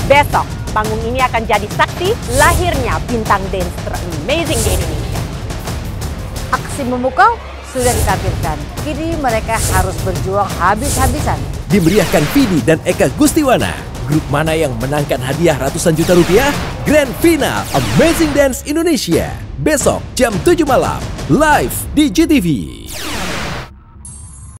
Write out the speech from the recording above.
Besok, panggung ini akan jadi saksi lahirnya bintang dance teramazing di Indonesia. Aksi memukau sudah ditampilkan. Kini mereka harus berjuang habis-habisan. Dimeriahkan Vidi dan Eka Gustiwana. Grup mana yang menangkan hadiah ratusan juta rupiah? Grand Final Amazing Dance Indonesia. Besok jam 7 malam. Live di GTV.